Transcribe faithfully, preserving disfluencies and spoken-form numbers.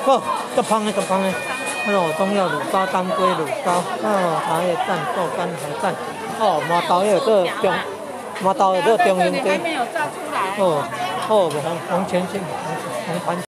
好，足香的，足香的。哦，中药乳膏、当归乳膏，哦，茶叶蛋、豆干、海带，哦，麻豆也有这中，麻豆有这中庸街。 还没有照出来。 哦，哦，红红前线，红红盘。